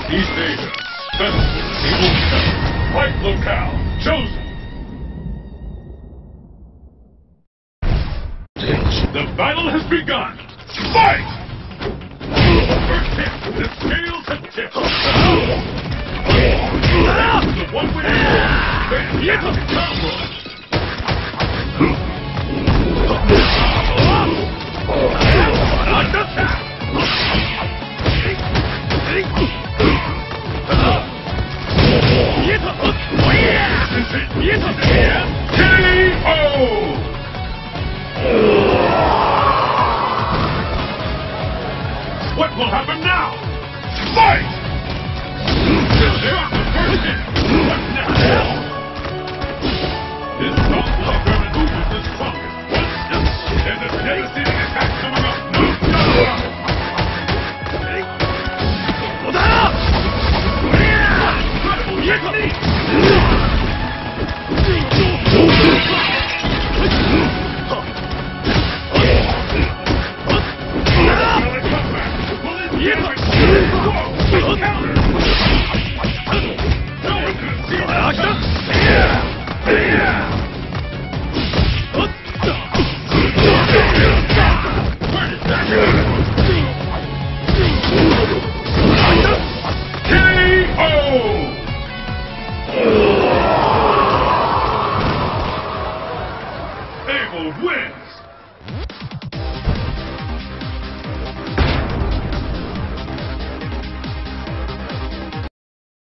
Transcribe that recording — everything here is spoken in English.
East Asia. Battle. Fight locale. Chosen. The battle has begun. Fight! First hit. The scales have tipped. The one with the combo. What will happen now? Fight! They're on the first hit. What now?